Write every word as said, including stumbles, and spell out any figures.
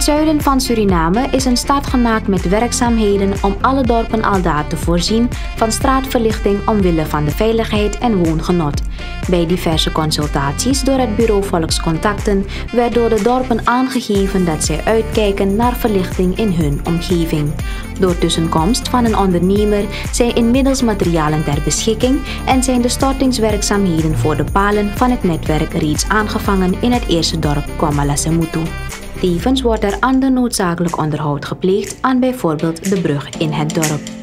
het zuiden van Suriname is een stad gemaakt met werkzaamheden om alle dorpen aldaar te voorzien van straatverlichting omwille van de veiligheid en woongenot. Bij diverse consultaties door het Bureau Volkscontacten werd door de dorpen aangegeven dat zij uitkijken naar verlichting in hun omgeving. Door tussenkomst van een ondernemer zijn inmiddels materialen ter beschikking en zijn de stortingswerkzaamheden voor de palen van het netwerk reeds aangevangen in het eerste dorp Kwamalasemutu. Tevens wordt er ander noodzakelijk onderhoud gepleegd aan bijvoorbeeld de brug in het dorp.